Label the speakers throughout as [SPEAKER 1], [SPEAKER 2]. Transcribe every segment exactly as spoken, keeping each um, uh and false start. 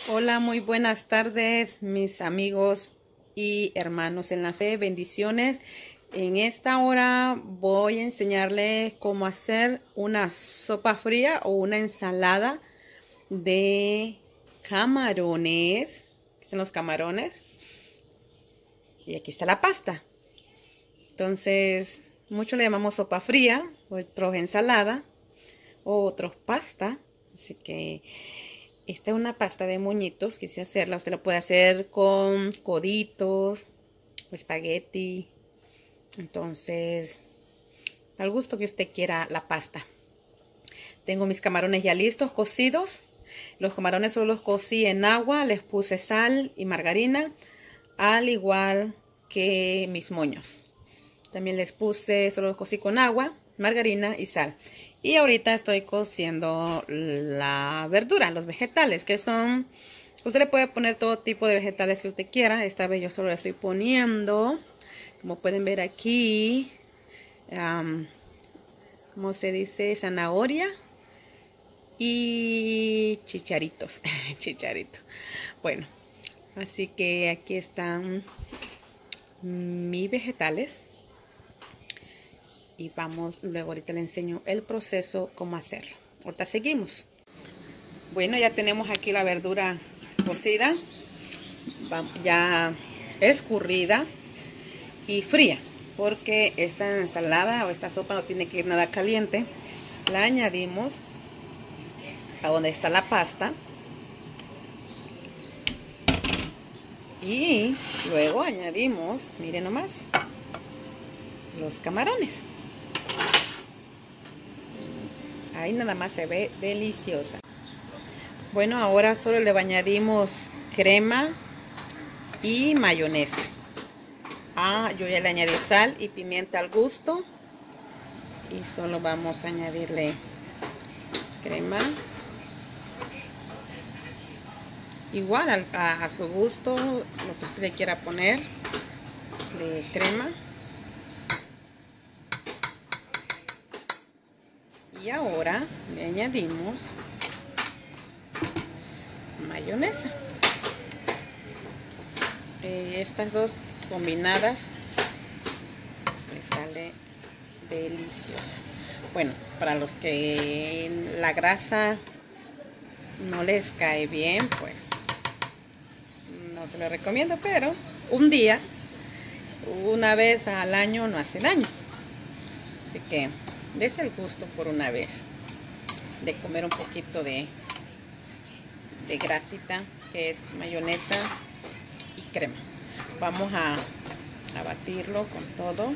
[SPEAKER 1] Hola, muy buenas tardes, mis amigos y hermanos en la fe. Bendiciones. En esta hora voy a enseñarles cómo hacer una sopa fría o una ensalada de camarones. Aquí están los camarones. Y aquí está la pasta. Entonces, muchos le llamamos sopa fría, otros ensalada, otros pasta. Así que esta es una pasta de moñitos, quise hacerla. Usted la puede hacer con coditos, espagueti. Entonces, al gusto que usted quiera la pasta. Tengo mis camarones ya listos, cocidos. Los camarones solo los cocí en agua, les puse sal y margarina, al igual que mis moños. También les puse, solo los cocí con agua, margarina y sal. Y ahorita estoy cociendo la verdura, los vegetales, que son... Usted le puede poner todo tipo de vegetales que usted quiera. Esta vez yo solo le estoy poniendo, como pueden ver aquí, um, ¿cómo se dice? Zanahoria y chicharitos. Chicharito. Bueno, así que aquí están mis vegetales. Y vamos, luego ahorita le enseño el proceso, cómo hacerlo. Ahorita seguimos. Bueno, ya tenemos aquí la verdura cocida, ya escurrida y fría, porque esta ensalada o esta sopa no tiene que ir nada caliente. La añadimos a donde está la pasta y luego añadimos, miren nomás, los camarones. Ahí nada más se ve deliciosa. Bueno, ahora solo le añadimos crema y mayonesa. Ah, yo ya le añadí sal y pimienta al gusto. Y solo vamos a añadirle crema. Igual a, a su gusto, lo que usted le quiera poner de crema. Y ahora le añadimos mayonesa. Eh, estas dos combinadas me sale deliciosa. Bueno, para los que la grasa no les cae bien, pues no se lo recomiendo, pero un día, una vez al año no hace daño. Así que dese el gusto por una vez de comer un poquito de, de grasita, que es mayonesa y crema. Vamos a, a batirlo con todo.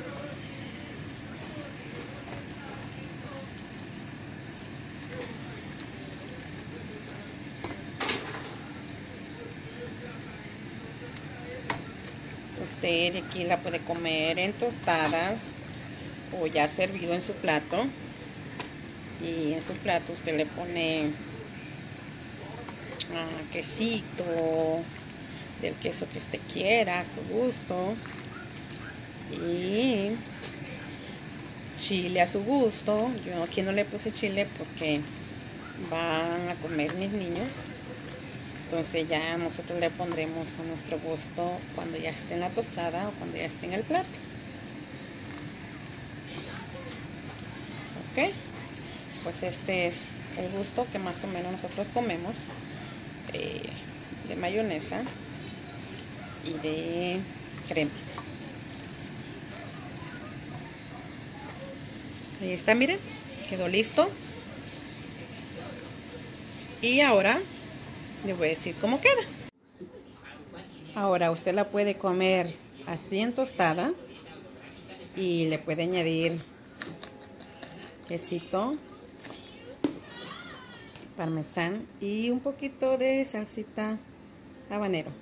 [SPEAKER 1] Usted aquí la puede comer en tostadas o ya servido en su plato, y en su plato usted le pone uh, quesito, del queso que usted quiera a su gusto, y chile a su gusto. Yo aquí no le puse chile porque van a comer mis niños, entonces ya nosotros le pondremos a nuestro gusto cuando ya esté en la tostada o cuando ya esté en el plato. Ok, pues este es el gusto que más o menos nosotros comemos eh, de mayonesa y de crema. Ahí está, miren, quedó listo. Y ahora le voy a decir cómo queda. Ahora usted la puede comer así en tostada y le puede añadir quesito, parmesano y un poquito de salsita habanero.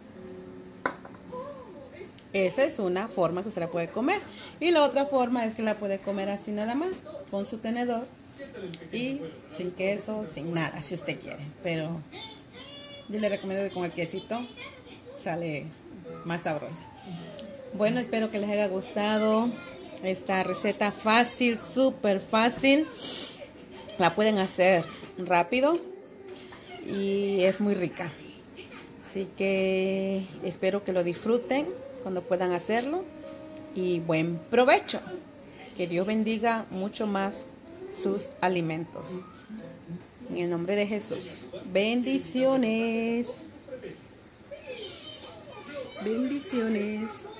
[SPEAKER 1] Esa es una forma que usted la puede comer. Y la otra forma es que la puede comer así nada más, con su tenedor y sin queso, sin nada, si usted quiere. Pero yo le recomiendo que con el quesito sale más sabrosa. Bueno, espero que les haya gustado esta receta fácil, súper fácil. La pueden hacer rápido y es muy rica. Así que espero que lo disfruten cuando puedan hacerlo y buen provecho. Que Dios bendiga mucho más sus alimentos. En el nombre de Jesús. Bendiciones. Bendiciones.